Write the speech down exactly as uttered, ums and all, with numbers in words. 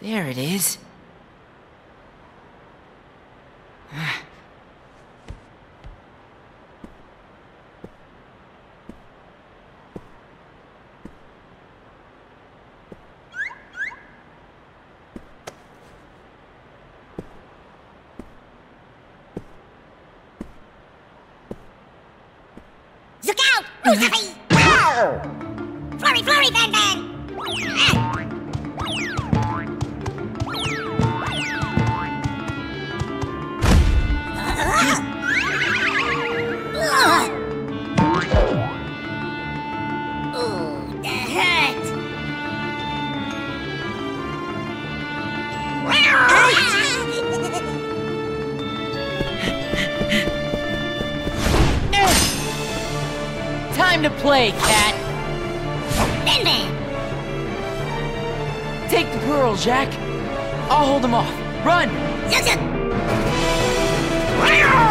There it is. Look out! Who's Flurry, flurry, Van Van! Ooh, that hurt! Time to play, cat! Van Van! Take the pearl, Jack. I'll hold him off. Run! Zug, zug.